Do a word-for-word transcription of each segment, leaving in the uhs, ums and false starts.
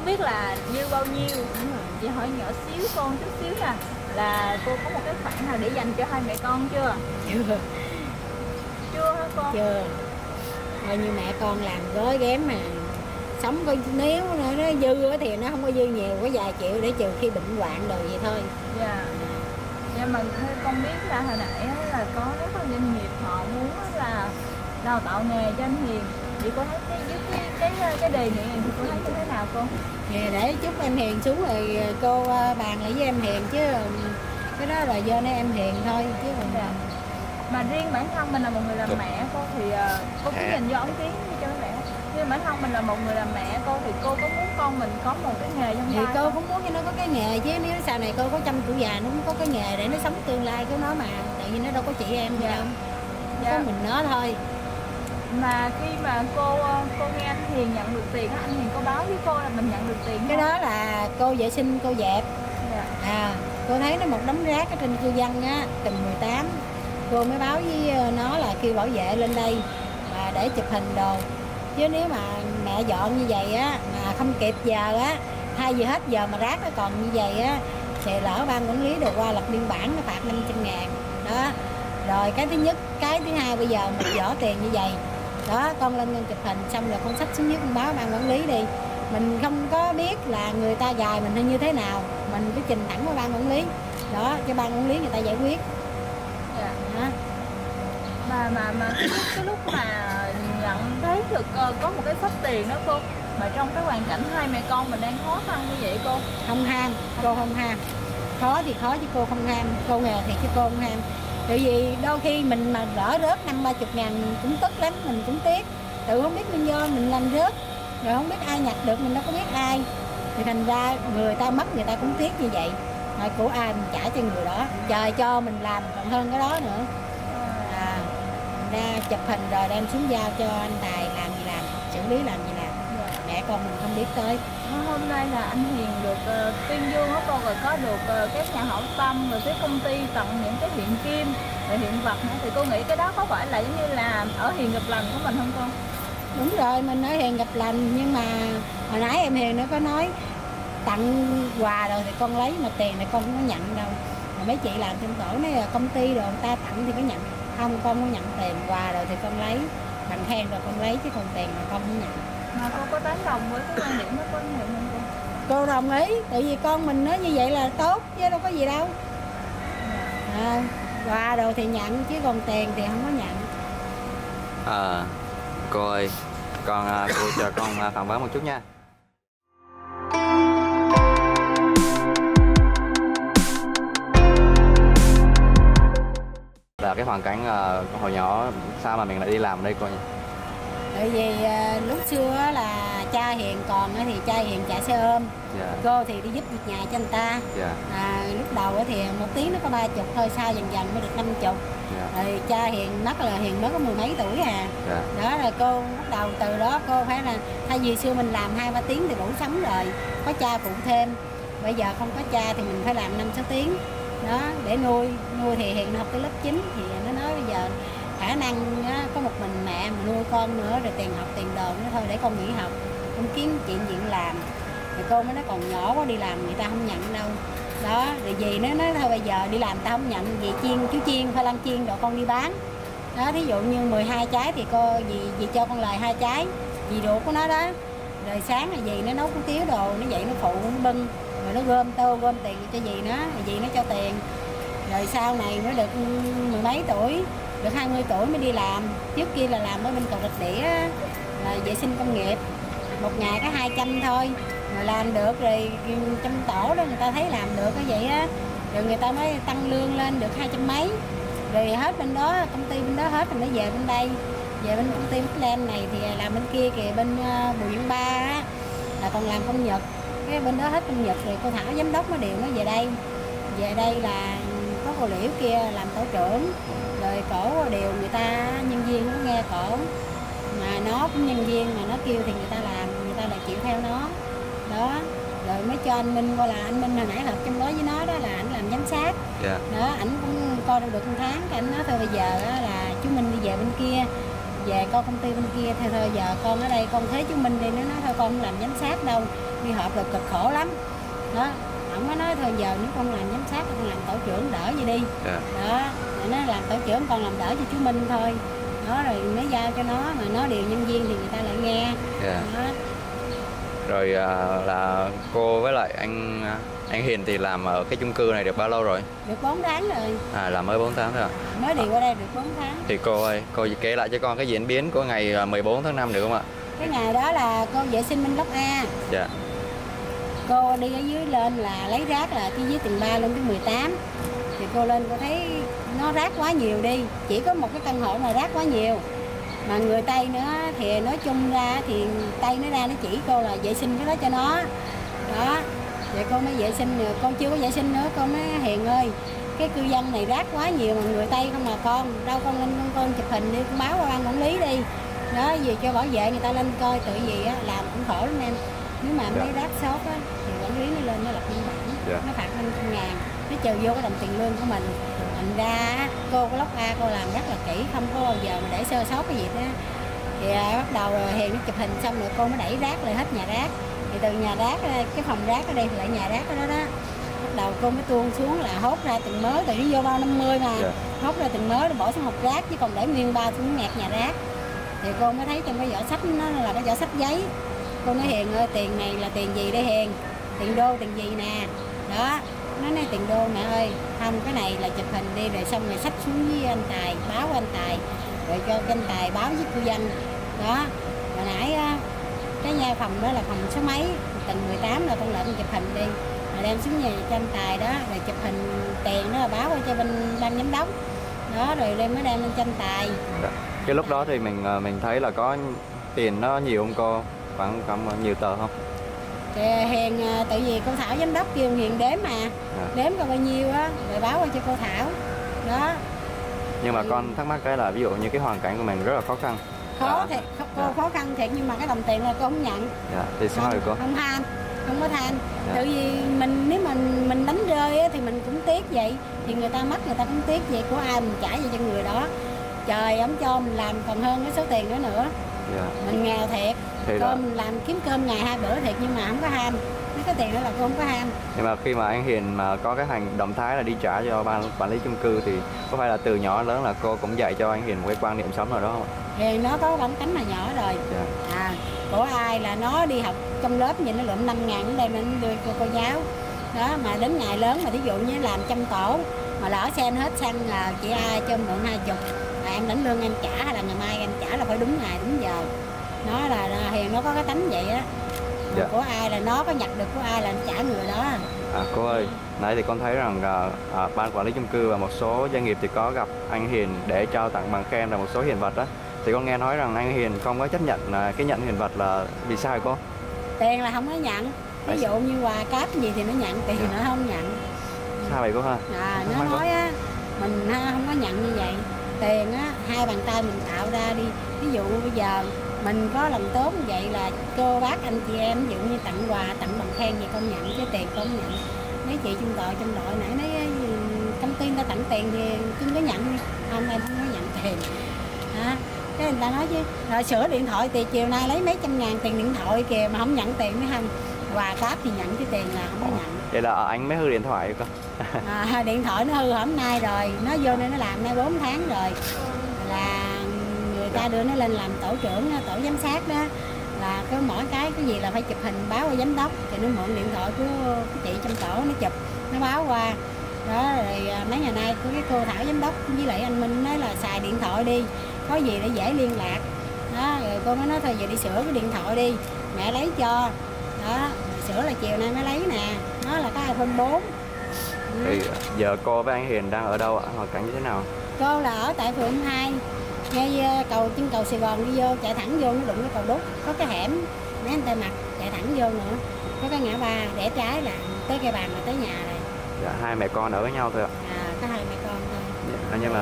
không biết là như bao nhiêu. Chị hỏi nhỏ xíu con chút xíu nè, là cô có một cái khoản nào để dành cho hai mẹ con chưa? Chưa. Chưa hả con? Chưa. Coi như mẹ con làm gói ghém mà sống coi, nếu nó dư thì nó không có dư nhiều, có vài triệu để trừ khi bệnh hoạn đồ vậy thôi. Dạ. Dạ mà con biết là hồi nãy là có rất là doanh nghiệp họ muốn là đào tạo nghề cho anh Hiền. Chị có thấy cái cái cái cái, cái đề nghị này thì cô thấy như thế nào cô? Thì để chúc anh Hiền xuống rồi cô bàn lại với em Hiền, chứ cái đó là do em Hiền thôi chứ còn dạ. Mà riêng bản thân mình là một người làm mẹ cô thì uh, cô cũng dành cho ống tiếng như cho mấy mẹ. Nhưng bản thân mình là một người làm mẹ cô thì cô có muốn con mình có một cái nghề trong thì tay cô không? cũng muốn cho nó có cái nghề chứ, nếu sau này cô có trăm tuổi già nó cũng có cái nghề để nó sống tương lai của nó mà, tại vì nó đâu có chị em gì dạ. đâu, dạ. có mình nó thôi. Mà khi mà cô cô nghe anh Hiền nhận được tiền á, anh Hiền có báo với cô là mình nhận được tiền không? Cái đó là cô vệ sinh cô dẹp. dạ. À cô thấy nó một đống rác ở trên cư dân á, tầng mười tám, cô mới báo với nó là kêu bảo vệ lên đây và để chụp hình đồ, chứ nếu mà mẹ dọn như vậy á mà không kịp giờ á, hai giờ hết giờ mà rác nó còn như vậy á thì lỡ ban quản lý đồ qua lập biên bản nó phạt năm trăm ngàn đó. Rồi cái thứ nhất, cái thứ hai, bây giờ một giỏ tiền như vậy đó, con lên con chụp hình xong rồi con xách xuống dưới con báo ban quản lý đi. Mình không có biết là người ta gài mình hay như thế nào, mình cứ trình thẳng với ban quản lý đó, cho ban quản lý người ta giải quyết. dạ. Đó. mà mà mà cái, cái lúc mà nhận thấy được uh, có một cái số tiền đó cô, mà trong cái hoàn cảnh hai mẹ con mình đang khó khăn như vậy cô Không ham, cô không ham. Khó thì khó chứ cô không ham, cô nghèo thì chứ cô không ham. Tại vì đôi khi mình mà lỡ rớt năm ba chục ngàn mình cũng tức lắm, mình cũng tiếc. Tự không biết nguyên do mình làm rớt, rồi không biết ai nhặt được, mình đâu có biết ai. Thì thành ra người ta mất người ta cũng tiếc như vậy. Rồi của ai mình trả cho người đó, trời cho mình làm còn hơn cái đó nữa. À, ra chụp hình rồi đem xuống giao cho anh Tài làm gì làm, xử lý làm gì làm. dạ. Mẹ con mình không biết tới. Hôm nay là anh Hiền được uh, tuyên dương đó cô, rồi có được uh, các nhà hảo tâm, rồi cái công ty tặng những cái hiện kim, rồi hiện vật nữa, thì cô nghĩ cái đó có phải là giống như là ở Hiền gặp lành của mình không con? Đúng rồi, mình nói Hiền gặp lành, nhưng mà hồi nãy em Hiền nó có nói tặng quà rồi thì con lấy, mà tiền này con không có nhận đâu. Mà mấy chị làm trong tổ này là công ty rồi người ta tặng thì có nhận, không con không nhận tiền, quà rồi thì con lấy, bằng khen rồi con lấy, chứ còn tiền mà con không nhận. Mà cô có tán đồng với cái quan điểm đó của anh Hiền không cô? Cô đồng ý, tại vì con mình nói như vậy là tốt chứ đâu có gì đâu. À, quà rồi thì nhận, chứ còn tiền thì không có nhận. À, cô ơi, con cô cho con phỏng vấn một chút nha. Là cái hoàn cảnh uh, hồi nhỏ sao mà mình lại đi làm ở đây cô nhỉ? Tại vì uh, lúc xưa là cha Hiền còn thì cha Hiền chạy xe ôm, dạ. Cô thì đi giúp việc nhà cho người ta, dạ. À, lúc đầu thì một tiếng nó có ba chục thôi, sau dần dần mới được năm chục, dạ. Rồi cha Hiền mất là Hiền mới có mười mấy tuổi à, dạ. Đó là cô bắt đầu từ đó cô phải là thay vì xưa mình làm hai ba tiếng thì đủ sống rồi, có cha phụ thêm. Bây giờ không có cha thì mình phải làm năm sáu tiếng đó để nuôi. Nuôi thì Hiền học tới lớp chín thì nó nói bây giờ khả năng á, có một mình mẹ mà nuôi con nữa, rồi tiền học tiền đồ nữa, thôi để con nghỉ học, con kiếm chuyện gì làm. Rồi cô mới nói còn nhỏ quá đi làm người ta không nhận đâu. Đó, rồi dì nó nói thôi bây giờ đi làm ta không nhận, dì chiên chú chiên khoai lang chiên rồi con đi bán. Đó, thí dụ như mười hai trái thì cô dì, dì cho con lời hai trái, dì ruột của nó đó. Rồi sáng là dì nó nấu củ tiếu đồ, nó dậy nó phụ nó bưng, rồi nó gom tô gom tiền cho dì nó, rồi dì nó cho tiền. Rồi sau này mới được mười mấy tuổi, được hai mươi tuổi mới đi làm. Trước kia là làm ở bên cầu Rạch Đĩa là vệ sinh công nghiệp, một ngày có hai trăm thôi, rồi làm được rồi trong tổ đó người ta thấy làm được cái vậy á, rồi người ta mới tăng lương lên được hai trăm mấy. Rồi hết bên đó, công ty bên đó hết, mình mới về bên đây, về bên công ty Midland này thì làm bên kia kìa, bên Bùi Văn Ba á là còn làm công nhật, cái bên đó hết công nhật rồi cô Thảo giám đốc nó điều nó về đây. Về đây là có cô Liễu kia làm tổ trưởng, rồi cổ điều người ta, nhân viên nó nghe cổ, mà nó cũng nhân viên mà nó kêu thì người ta làm, người ta lại chịu theo nó đó. Rồi mới cho anh Minh qua, là anh Minh hồi nãy hợp trong đó với nó đó là ảnh làm giám sát, yeah. Đó ảnh cũng coi được một tháng, cái ảnh nói thôi bây giờ là chú Minh đi về bên kia, về coi công ty bên kia thôi thôi giờ con ở đây con thế chứng minh đi, nó nói thôi con không làm giám sát đâu, đi họp là cực khổ lắm đó. Ông mới nói thôi giờ nếu con làm giám sát con làm tổ trưởng đỡ vậy đi. Yeah. Đó rồi nó làm tổ trưởng con làm đỡ cho chú Minh thôi đó, rồi mới giao cho nó, mà nó điều nhân viên thì người ta lại nghe. Yeah. Đó. Rồi à, là cô với lại anh anh Hiền thì làm ở cái chung cư này được bao lâu rồi? Được bốn tháng rồi. À là mới bốn tháng thôi à? Mới đi qua đây được bốn tháng. Thì cô ơi, cô kể lại cho con cái diễn biến của ngày mười bốn tháng năm được không ạ? Cái ngày đó là cô vệ sinh bên lốc A. Dạ. Cô đi ở dưới lên là lấy rác là cái dưới tầng ba lên tới mười tám. Thì cô lên cô thấy nó rác quá nhiều đi, chỉ có một cái căn hộ mà rác quá nhiều. Mà người Tây nữa thì nói chung ra thì Tây nó ra nó chỉ cô là vệ sinh cái đó cho nó. Đó. Vậy con mới vệ sinh, con chưa có vệ sinh nữa, con mới Hiền ơi, cái cư dân này rác quá nhiều mà người Tây không mà con, đâu con lên con, con chụp hình đi, con báo qua ban quản lý đi. Đó, về cho bảo vệ người ta lên coi tự gì á, làm cũng khổ lắm em. Nếu mà mấy rác sót á, thì quản lý nó lên nó lập biên bản, yeah. Nó phạt năm trăm ngàn, nó trừ vô cái đồng tiền lương của mình. Thành ra cô có lốc A cô làm rất là kỹ, không có bao giờ mà để sơ sót cái gì đó. Thì à, bắt đầu rồi Hiền nó chụp hình xong rồi cô mới đẩy rác lên hết nhà rác. Thì từ nhà rác, cái phòng rác ở đây lại nhà rác ở đó đó. Bắt đầu cô mới tuôn xuống là hốt ra từng mớ, từ nó vô bao năm mươi mà, yeah. Hốt ra từng mớ để bỏ xuống hộp rác, chứ còn để nguyên bao xuống nhạc nhà rác. Thì cô mới thấy trong cái vỏ sách nó là cái vỏ sách giấy. Cô nói Hiền ơi, tiền này là tiền gì đây Hiền? Tiền đô, tiền gì nè? Đó, nó nói tiền đô mẹ ơi. Không, cái này là chụp hình đi rồi xong rồi xách xuống với anh Tài, báo anh Tài, rồi cho anh Tài báo với cư dân. Đó, hồi nãy cái nhà phòng đó là phòng số mấy, tầng mười tám là con lợn chụp hình đi. Rồi đem xuống nhà cho anh Tài đó, rồi chụp hình tiền đó là báo cho bên ban giám đốc. Đó, rồi đem mới đem lên cho anh Tài. Cái lúc đó thì mình mình thấy là có tiền nó nhiều không cô? Khoảng khoảng nhiều tờ không? Thì Hiền tại vì cô Thảo giám đốc kêu Hiền đếm mà, à. Đếm coi bao nhiêu á, rồi báo qua cho cô Thảo. Đó. Nhưng mà thì... con thắc mắc cái là ví dụ như cái hoàn cảnh của mình rất là khó khăn. Khó à. Thiệt, cô dạ. Khó khăn thiệt nhưng mà cái đồng tiền là cô không nhận. Dạ. Thì sao rồi cô? Không tham, không có tham. Dạ. Tại vì mình nếu mà mình đánh rơi á, thì mình cũng tiếc vậy, thì người ta mất người ta cũng tiếc vậy, của ai mình trả về cho người đó. Trời ấm cho mình làm còn hơn cái số tiền đó nữa. Yeah. Mình nghèo thiệt, thì cơm mình làm kiếm cơm ngày hai bữa thiệt nhưng mà không có ham. Mấy cái tiền đó là cô không có ham. Nhưng mà khi mà anh Hiền mà có cái hành động thái là đi trả cho ban quản lý chung cư thì có phải là từ nhỏ lớn là cô cũng dạy cho anh Hiền một cái quan niệm sống nào đó không? Thì nó có bản tính mà nhỏ rồi. Yeah. À, của ai là nó đi học trong lớp vậy nó lượm năm ngàn đến đây mình đưa cô cô giáo. Đó mà đến ngày lớn mà thí dụ như làm trăm tổ mà lỡ sen hết xăng là chị ai cho mượn hai chục. Là em đánh lương em trả hay là ngày mai em trả là phải đúng ngày đúng giờ. Nó là, là Hiền nó có cái tánh vậy á. Dạ. Của ai là nó có nhặt được của ai là em trả người đó. À cô ơi, nãy thì con thấy rằng à, à, ban quản lý chung cư và một số doanh nghiệp thì có gặp anh Hiền để trao tặng bằng khen và một số hiện vật đó. Thì con nghe nói rằng anh Hiền không có chấp nhận à, cái nhận hiện vật là vì sao cô? Tiền là không có nhận. Ví dụ như quà cáp gì thì nó nhận, tiền thì nó không nhận. Sao vậy cô ha? À, nó nói, nói á, mình ha, không có nhận như vậy. Tiền á, hai bàn tay mình tạo ra đi. Ví dụ bây giờ mình có lòng tốt như vậy là cô bác anh chị em ví dụ như tặng quà, tặng bằng khen gì con nhận, chứ tiền con không nhận. Mấy chị trung đội trong đội nãy nói công ty người ta tặng tiền thì cưng có nhận, không em không có nhận tiền. Hả? Cái người ta nói chứ, rồi sửa điện thoại thì chiều nay lấy mấy trăm ngàn tiền điện thoại kìa mà không nhận tiền mới không. Quà cáp thì nhận, chứ tiền là không có nhận. Vậy là anh mới hư điện thoại cơ? À, điện thoại nó hư hôm nay rồi, nó vô đây nó làm nay bốn tháng rồi. Là người ta đưa nó lên làm tổ trưởng, tổ giám sát đó. Là cái mỗi cái cái gì là phải chụp hình báo qua giám đốc. Thì nó mượn điện thoại của cái chị trong tổ nó chụp, nó báo qua. Đó rồi mấy ngày nay của cái cô Thảo giám đốc với lại anh Minh nói là xài điện thoại đi, có gì để dễ liên lạc. Đó rồi cô mới nói thôi giờ đi sửa cái điện thoại đi, mẹ lấy cho. Đó, sửa là chiều nay mới lấy nè, nó là cái iPhone bốn. Thì giờ cô với anh Hiền đang ở đâu ạ? Hoàn cảnh như thế nào? Cô là ở tại phường hai, ngay cầu chân cầu Sài Gòn đi vô, chạy thẳng vô nó đụng cái cầu Đúc, có cái hẻm mấy anh tay mặt chạy thẳng vô nữa, có cái ngã ba rẽ trái là tới cây bàn là tới nhà rồi. Dạ, hai mẹ con ở với nhau thôi ạ? À, có hai mẹ con thôi. Dạ, nhưng mà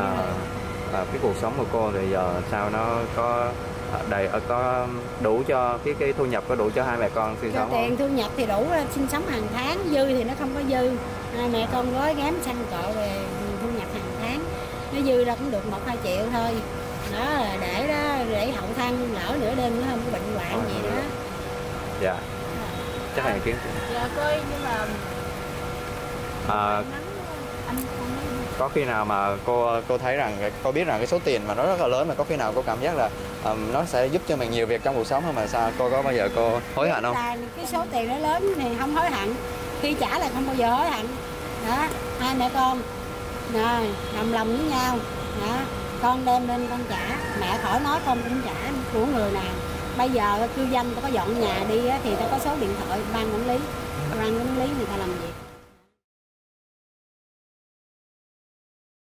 à, cái cuộc sống của cô thì giờ sao nó có đầy có đủ cho cái cái thu nhập, có đủ cho hai mẹ con sinh sống không? Tiền thu nhập thì đủ sinh sống hàng tháng, dư thì nó không có dư. Hai mẹ con gói ghém xăng cộ về thu nhập hàng tháng, nó dư ra cũng được một hai triệu thôi. đó là để đó để hậu thân lỡ nửa đêm nó không có bệnh hoạn Ờ, gì đó. Dạ, chắc là ý kiến. Dạ coi nhưng mà À, anh không nói gì. có khi nào mà cô cô thấy rằng cô biết rằng cái số tiền mà nó rất là lớn, mà có khi nào cô cảm giác là um, nó sẽ giúp cho mình nhiều việc trong cuộc sống không, mà sao cô có bao giờ cô hối hận không? Là cái số tiền nó lớn thì không hối hận, khi trả là không bao giờ hối hận. Đó, hai mẹ con rồi đồng lòng với nhau. Đó, con đem lên con trả, mẹ khỏi nói con cũng trả của người nào. Bây giờ cư dân ta có dọn nhà đi á, thì ta có số điện thoại ban quản lý, ban quản lý người ta làm việc.